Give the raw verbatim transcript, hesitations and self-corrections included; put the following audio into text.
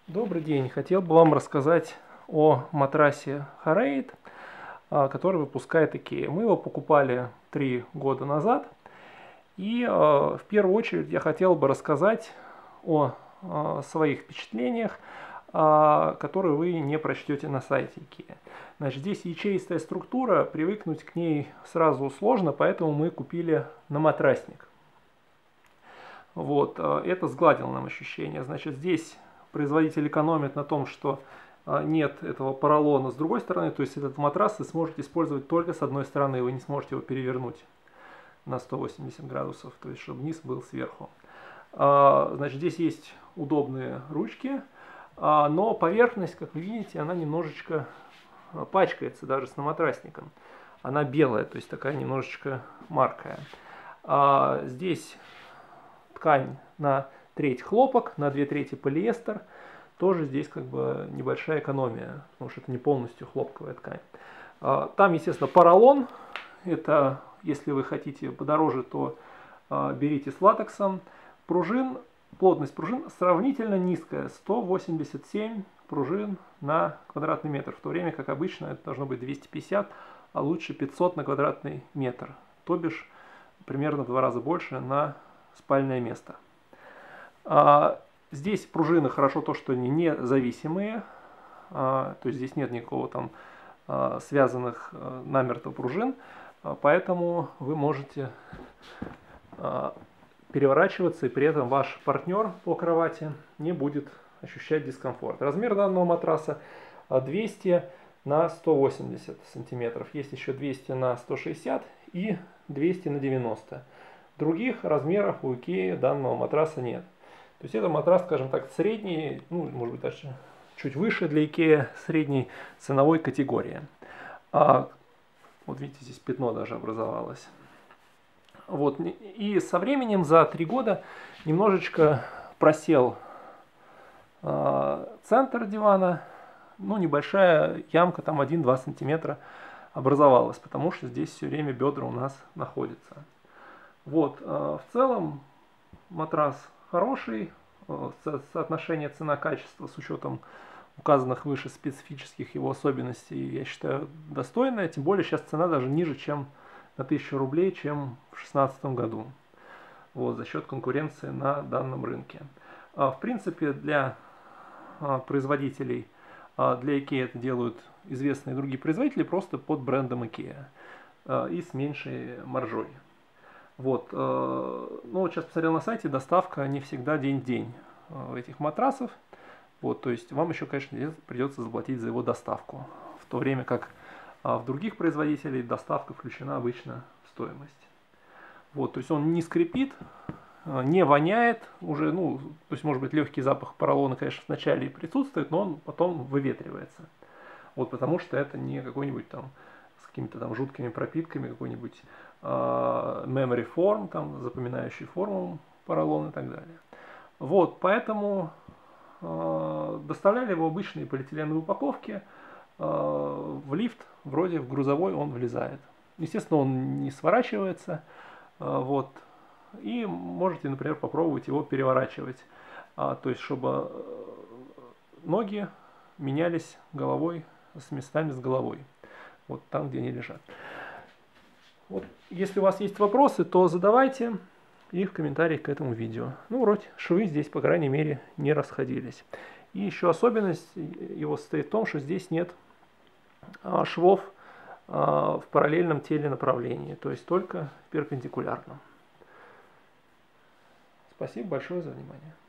Добрый день. Хотел бы вам рассказать о матрасе Hareit, который выпускает IKEA. Мы его покупали три года назад. И в первую очередь я хотел бы рассказать о своих впечатлениях, которые вы не прочтете на сайте IKEA. Значит, здесь ячеистая структура, привыкнуть к ней сразу сложно, поэтому мы купили на матрасник. Вот, это сгладило нам ощущение. Значит, здесь производитель экономит на том, что нет этого поролона с другой стороны, то есть этот матрас вы сможете использовать только с одной стороны, вы не сможете его перевернуть на сто восемьдесят градусов, то есть чтобы низ был сверху. Значит, здесь есть удобные ручки, но поверхность, как вы видите, она немножечко пачкается даже с наматрасником. Она белая, то есть такая немножечко маркая. Здесь ткань на треть хлопок, на две трети полиэстер. Тоже здесь как бы небольшая экономия, потому что это не полностью хлопковая ткань. Там, естественно, поролон. Это, если вы хотите подороже, то берите с латексом. Пружин, плотность пружин сравнительно низкая, сто восемьдесят семь пружин на квадратный метр, в то время как обычно это должно быть двести пятьдесят, а лучше пятьсот на квадратный метр, то бишь примерно в два раза больше на спальное место. А, здесь пружины хорошо то, что они независимые, а, то есть здесь нет никакого там а, связанных а, намертво пружин, а, поэтому вы можете а, переворачиваться, и при этом ваш партнер по кровати не будет ощущать дискомфорт. Размер данного матраса двести на сто восемьдесят сантиметров, есть еще двести на сто шестьдесят и двести на девяносто. Других размеров у IKEA данного матраса нет. То есть это матрас, скажем так, средний, ну, может быть, даже чуть выше для IKEA, средней ценовой категории. А, вот видите, здесь пятно даже образовалось. Вот, и со временем, за три года, немножечко просел а, центр дивана, ну, небольшая ямка, там один-два сантиметра образовалась, потому что здесь все время бедра у нас находятся. Вот, в целом матрас хороший, соотношение цена-качество с учетом указанных выше специфических его особенностей, я считаю, достойное, тем более сейчас цена даже ниже, чем на тысячу рублей, чем в две тысячи шестнадцатом году, вот, за счет конкуренции на данном рынке. В принципе, для производителей, для IKEA это делают известные другие производители просто под брендом IKEA и с меньшей маржой. Вот, ну вот сейчас посмотрел на сайте, доставка не всегда день в день этих матрасов. Вот, то есть вам еще, конечно, придется заплатить за его доставку, в то время как в других производителей доставка включена обычно в стоимость. Вот, то есть он не скрипит, не воняет уже, ну, то есть может быть легкий запах поролона, конечно, вначале и присутствует, но он потом выветривается. Вот, потому что это не какой-нибудь там с какими-то там жуткими пропитками, какой-нибудь memory foam, там, запоминающий форму поролон и так далее. Вот, поэтому э, доставляли его обычные полиэтиленовые упаковки, э, в лифт, вроде в грузовой он влезает. Естественно, он не сворачивается, э, вот, и можете, например, попробовать его переворачивать, э, то есть, чтобы ноги менялись головой, с местами с головой, вот там, где они лежат. Вот, если у вас есть вопросы, то задавайте их в комментариях к этому видео. Ну, вроде швы здесь, по крайней мере, не расходились. И еще особенность его состоит в том, что здесь нет а, швов а, в параллельном теленаправлении, то есть только в перпендикулярном. Спасибо большое за внимание.